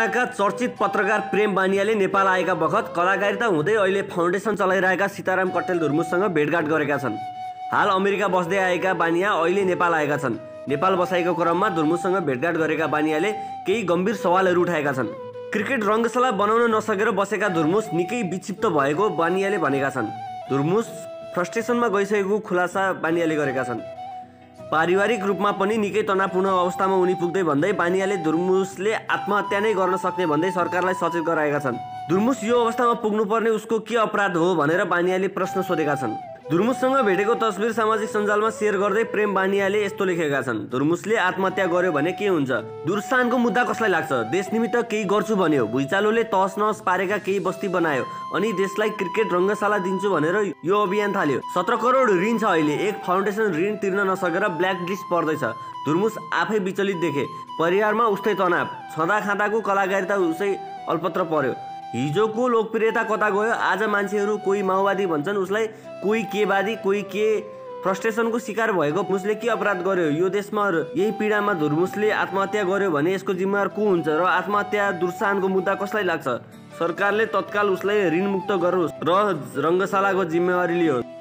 कलकत्ताका चर्चित पत्रकार प्रेम बानियाले नेपाल आएका बखत कलाकारिता हुँदै अहिले फाउन्डेसन चलाइरहेका सीताराम कट्टेल धुर्मुससँग भेटघाट गरेका छन्। हाल अमेरिका बस्दै आएका बानिया अहिले नेपाल आएका छन्। नेपाल बसाइको क्रममा धुर्मुससँग भेटघाट गरेका बानियाले केही गम्भीर सवालहरू उठाएका छन्। क्रिकेट रङ्गशाला बनाउन नसकेर बसेका धुर्मुस निकै विक्षिप्त भएको बानियाले भनेका छन्। धुर्मुस फ्रस्ट्रेसनमा गइसकेको खुलासा बानियाले गरेका छन्। पारिवारिक रूपमा पनि निकै तनावपूर्ण अवस्थामा उनी पुग्दै भन्दै बानियाले धुर्मुसले आत्महत्या नै गर्न सक्ने भन्दै सरकारलाई सचेत गराएका छन्। धुर्मुस यो अवस्थामा पुग्नुपर्ने उसको के अपराध हो भनेर बानियाले प्रश्न सोधेका छन्। धुर्मुससँग भेटेको तस्बिर सामाजिक सञ्जालमा सेयर गर्दै प्रेम बानियाले यस्तो लेखेका छन्। धुर्मुसले आत्महत्या गर्यो भने के हुन्छ? दुर्सानको मुद्दा कसलाई लाग्छ? देश निमित्त केही गर्छु भन्यो, भुइँचालोले तहस नहस पारेका केही बस्ती बनायो अनि देशलाई क्रिकेट रङ्गशाला दिन्छु भनेर यो अभियान थाल्यो। 17 करोड ऋण छ अहिले। एक फाउन्डेसन ऋण तिर्न नसकेर ब्ल्याक लिस्ट पर्दैछ। धुर्मुस आफै विचलित देखे। परिवारमा उस्तै तनाव, छँदा खाँदाको कलाकारिता उसै अल्पत्र पर्यो। हिजोको लोकप्रियता कता गयो? आज मान्छेहरू कोही माओवादी भन्छन् उसलाई, कोही केवादी, कोही के। फ्रस्ट्रेसनको शिकार भएको धुर्मुसले के अपराध गर्यो? यो देशमा यही पीडामा धुर्मुसले आत्महत्या गर्यो भने यसको जिम्मेवार को हुन्छ र आत्महत्या दुर्सानको मुद्दा कसलाई लाग्छ? सरकारले तत्काल उसलाई ऋणमुक्त गरोस् र रङ्गशालाको जिम्मेवारी लियोस्।